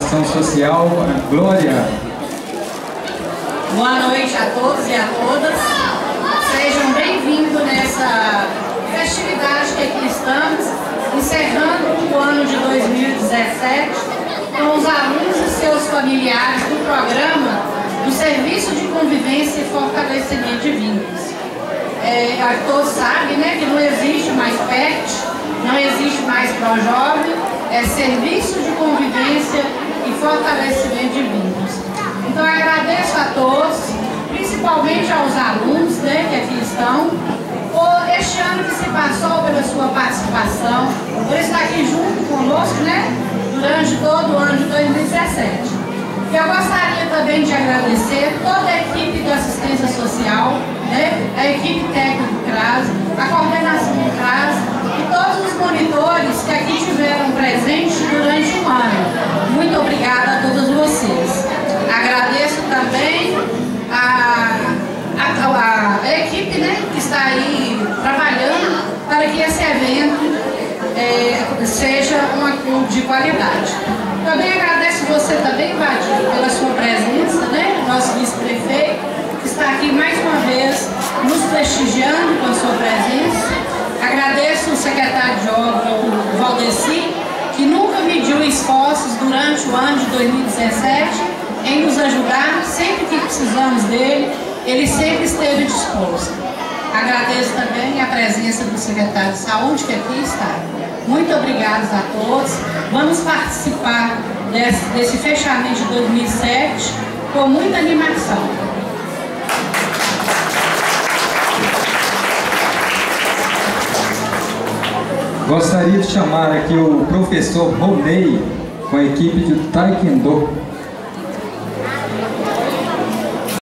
Ação Social, Glória. Boa noite a todos e a todas. Sejam bem-vindos nessa festividade que aqui estamos, encerrando o ano de 2017 com os alunos e seus familiares do programa do Serviço de Convivência e Fortalecimento de Vínculos. Todos sabem, né, que não existe mais PET, não existe mais ProJovem, é Serviço de Convivência e Fortalecimento de Vínculos. Então eu agradeço a todos, principalmente aos alunos, né, que aqui estão, por este ano que se passou, pela sua participação, por estar aqui junto conosco, né, durante todo o ano de 2017. Eu gostaria também de agradecer toda a equipe da assistência social, né, a equipe técnica do CRAS, a coordenação do CRAS e todos os monitores que aqui estiveram presentes durante um ano. Muito obrigada a todos vocês. Agradeço também a equipe, né, que está aí trabalhando para que esse evento seja de qualidade. Também agradeço você também, Vadir, pela sua presença, né, nosso vice-prefeito, que está aqui mais uma vez nos prestigiando com a sua presença. Agradeço o secretário de obra, o Valdeci, que nunca mediu esforços durante o ano de 2017 em nos ajudar, sempre que precisamos dele, ele sempre esteve disposto. Agradeço também a presença do secretário de Saúde, que aqui está. Muito obrigados a todos. Vamos participar desse fechamento de 2007 com muita animação. Gostaria de chamar aqui o professor Ronei com a equipe de Taekwondo.